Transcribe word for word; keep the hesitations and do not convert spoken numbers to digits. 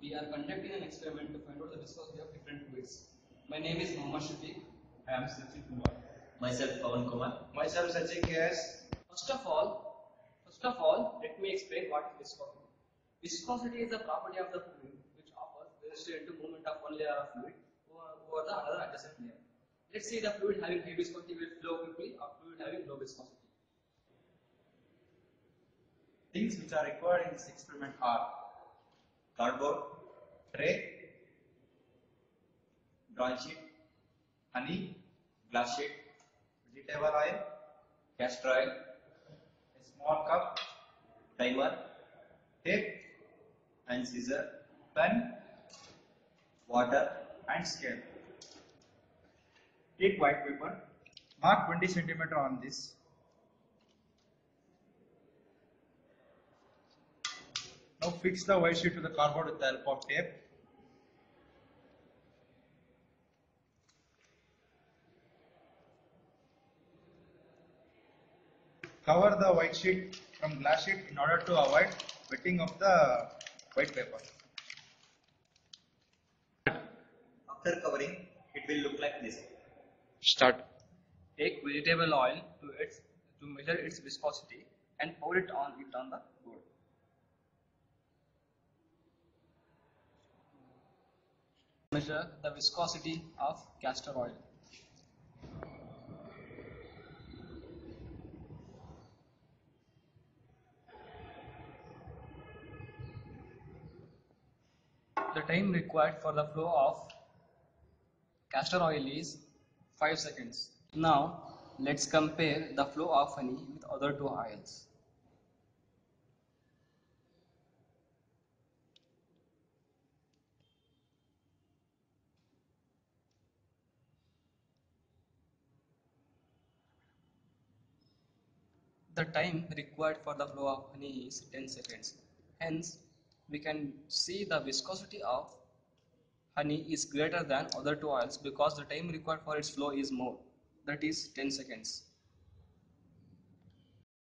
we are conducting an experiment to find out the viscosity of different fluids. My name is Mohammad Shafiq. I am Sachin Kumar. Myself, Pawan Kumar. Myself, Sachin K S. First of all, first of all, let me explain what is viscosity. Viscosity is a property of the fluid which offers resistance to movement of one layer of fluid over, over the another adjacent layer. Let's say the fluid having high viscosity will flow quickly, or fluid having low viscosity. Things which are required in this experiment are cardboard, tray, drawing sheet, honey, glass sheet, vegetable oil, castor oil, a small cup, Timer tape, and scissor. pen, Water. and scale. Take white paper, mark twenty centimeter on this. Now fix the white sheet to the cardboard with the help of tape. Cover the white sheet from glass sheet in order to avoid wetting of the white paper. After covering, it will look like this. Start. Take vegetable oil to its to measure its viscosity and pour it on it on the board. Measure the viscosity of castor oil. The time required for the flow of castor oil is five seconds. Now let's compare the flow of honey with other two oils. The time required for the flow of honey is ten seconds. Hence, we can see the viscosity of honey is greater than other two oils because the time required for its flow is more, that is ten seconds.